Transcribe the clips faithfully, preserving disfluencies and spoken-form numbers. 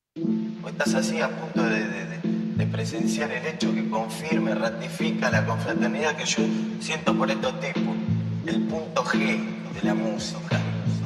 Vos estás así a punto de, de, de, de presenciar el hecho que confirma, ratifica la confraternidad que yo siento por estos tipos. El punto G de la música.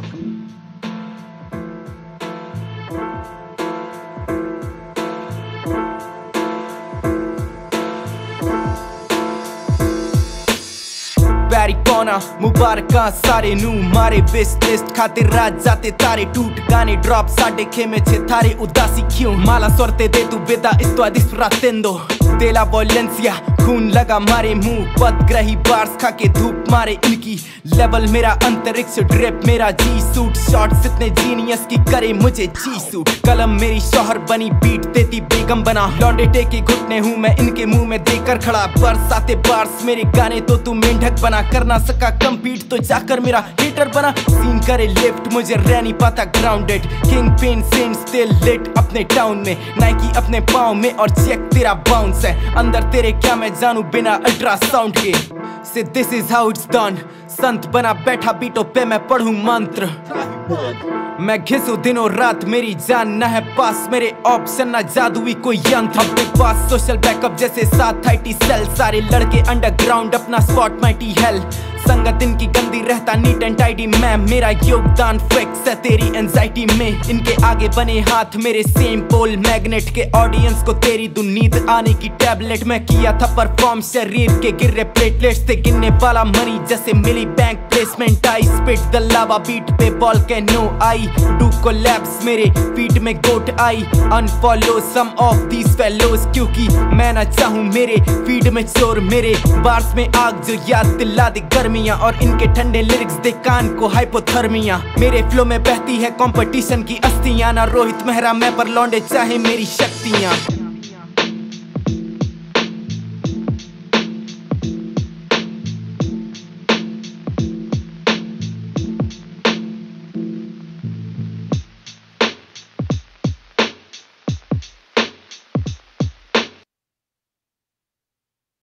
बैरिकोना मुबारका सारे नू मारे best list खातिर रात जाते तारे टूट गाने drop साडे खेमे छे थारे उदासी क्यों माला सुरते दे तू बेदा esto a disfrutando de la violencia खून लगा मारे मुंह पदग्रही बार्स खा के धूप मारे इनकी लेवल मेरा अंतरिक्ष ड्रिप मेरा जी सूट शॉट्स इतने जीनियस की करे मुझे जी सूट कलम मेरी शोहर बनी बीट देती बेगम बना लौंडे टेके घुटने हूँ मैं इनके मुंह में देकर खड़ा बरसाते बार्स मेरे गाने तो तू मेंढक बना कर ना सका कम्पीट तो जाकर मेरा हेटर बना सीन करे लिफ्ट मुझे रह नहीं पाता grounded king pin sin still lit अपने टाउन में नाइकी अपने पाँव में और चेक तेरा बाउंस है अंदर तेरे क्या मैं जानू बिना अल्ट्रासाउंड के से this is how it's done संत बना बैठा बीटों पे मैं पढ़ूं मंत्र मैं घिसूं दिनों रात मेरी जान न है पास मेरे ऑप्शन न जादुई कोई यंत्र अपने पास सोशल बैकअप जैसे साथ आई टी सेल सारे लड़के अंडरग्राउंड अपना स्पॉट माइटी हेल संगत इनकी गंदी रहता नीट एंड टाइडी मैं मेरा योगदान फिक्स है तेरी एंजाइटी में इनके आगे बने हाथ मेरे सेम पोल मैग्नेट के ऑडियंस को तेरी दू नींद आने की टैबलेट मैं किया था परफॉर्म शरीर के गिर्रे प्लेटलेट्स से गिनने वाला मनी जैसे मिली bank placement I spit the lava beat पे बॉल के नो आई डू कोलैप्स मेरे फीट में goat I unfollow some of these fellows क्योंकि मैं ना चाहूं मेरे फीड में चोर मेरे बार्स में आग जो याद दिला दे गर्मी और इनके ठंडे लिरिक्स दे कान को हाइपोथर्मिया मेरे फ्लो में बहती है कंपटीशन की अस्थियां ना रोहित मेहरा मैं पर लौंडे चाहे मेरी शक्तियां।